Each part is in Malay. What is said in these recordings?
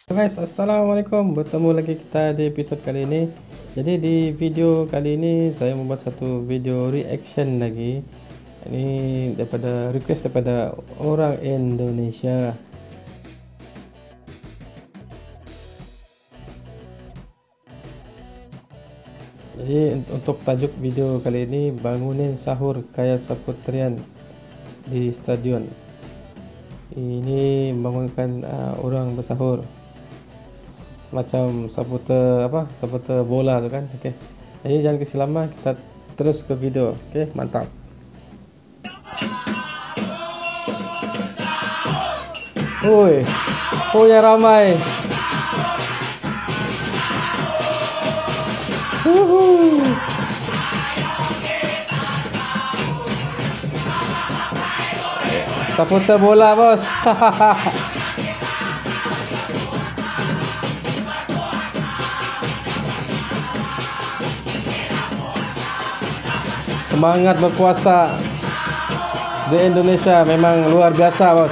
Guys, assalamualaikum. Bertemu lagi kita di episod kali ini. Jadi di video kali ini saya membuat satu video reaction lagi. Ini daripada request daripada orang Indonesia. Jadi untuk tajuk video kali ini, bangunin sahur Kaya Saputrian di stadion. Ini bangunkan orang bersahur. Macam supporter bola tu kan. Okey. Jadi jangan kasi lama, kita terus ke video. Okey, mantap. Oi. Oh yang ramai. Uhu. Supporter bola, bos. Semangat berpuasa di Indonesia memang luar biasa, bos.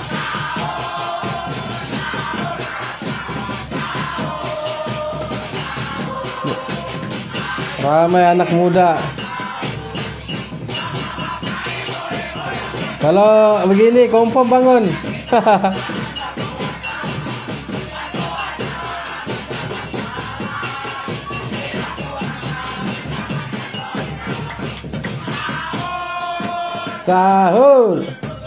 Ramai anak muda. Kalau begini confirm bangun. Sahur.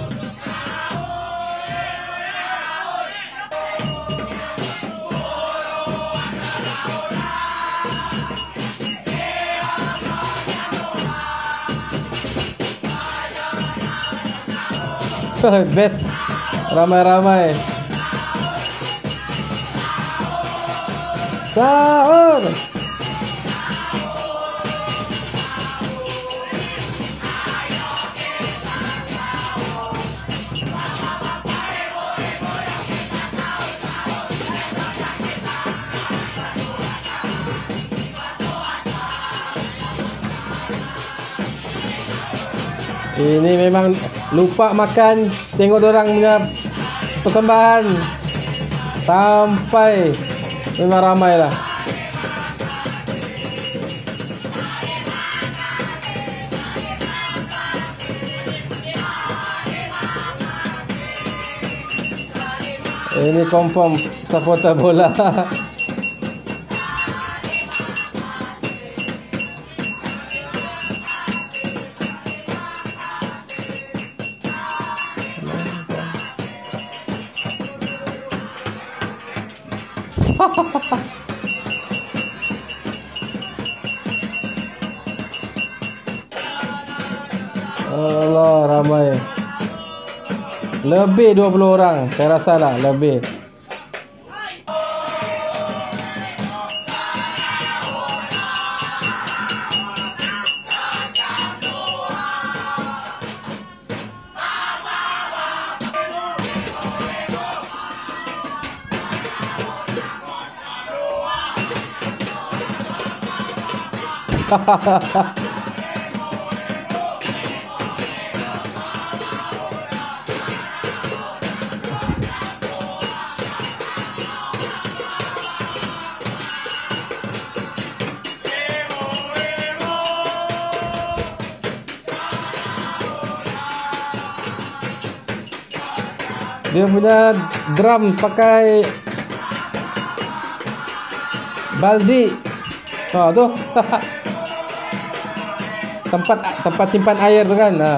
Best. Ramai-ramai. Sahur. Ini memang lupa makan, tengok dorang punya persembahan sampai memang ramai lah. Ini confirm supporter bola. Allah, ramai. Lebih 20 orang, saya rasa lah lebih. Dia punya drum pakai baldi. Oh tu. tempat simpan air tu kan. Nah.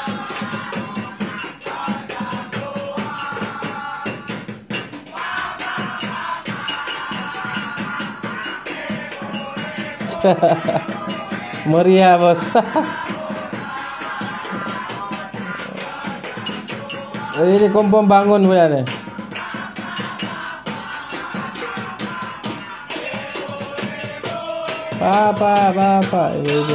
Meriah, bos. Ini confirm bangun punya ni. Bapak. Ini.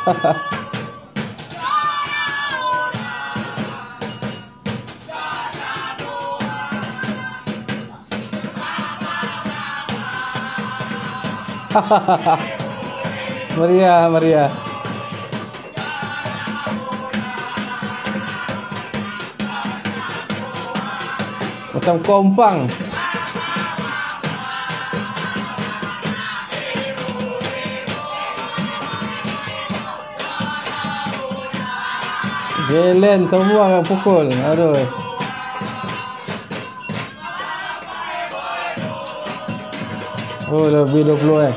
Meriah, meriah. Macam kompang. Gelen semua yang pukul. Aduh. Oh, lebih 20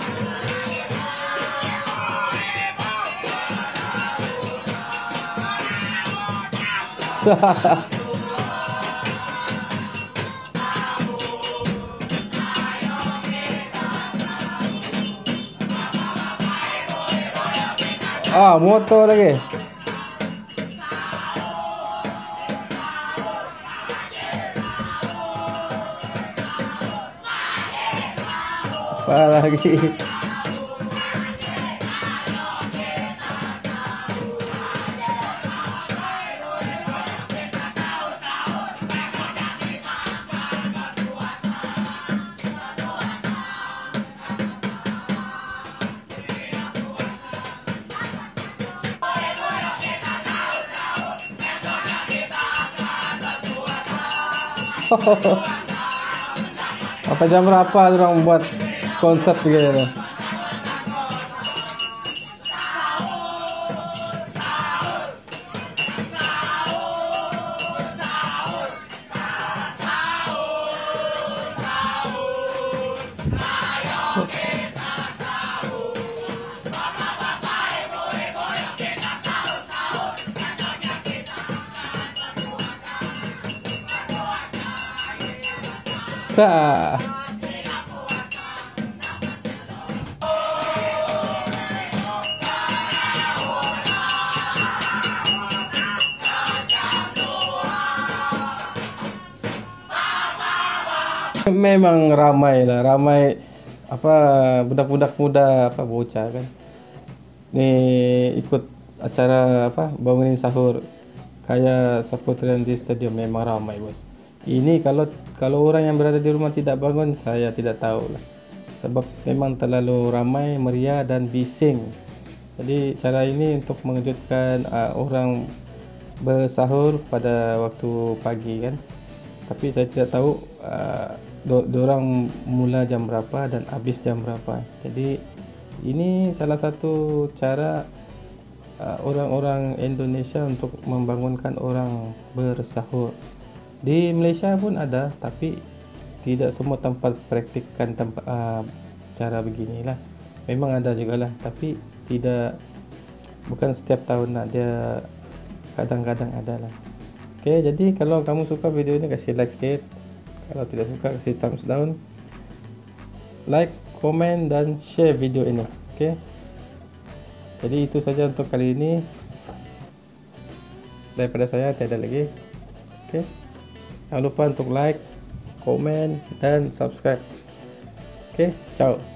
Ah, motor lagi. Apa lagi? Apa jam berapa orang buat konsep begini? Tak. Memang ramai lah, ramai apa budak-budak muda apa bocah kan. Nih ikut acara apa bangunin sahur kayak Saputrian di stadion memang ramai bos. Ini kalau orang yang berada di rumah tidak bangun saya tidak tahu lah. Sebab memang terlalu ramai, meriah dan bising. Jadi cara ini untuk mengejutkan orang bersahur pada waktu pagi kan. Tapi saya tidak tahu diorang mula jam berapa dan habis jam berapa. Jadi ini salah satu cara orang-orang Indonesia untuk membangunkan orang bersahur. Di Malaysia pun ada, tapi tidak semua tempat praktikkan cara beginilah. Memang ada juga lah, tapi bukan setiap tahun lah, dia kadang-kadang ada lah. Oke, jadi kalau kamu suka video ini kasih like sikit. Kalau tidak suka kasih thumbs down. Like, komen dan share video ini. Oke. Jadi itu saja untuk kali ini. Daripada saya tiada lagi. Oke. Jangan lupa untuk like, komen dan subscribe. Oke, ciao.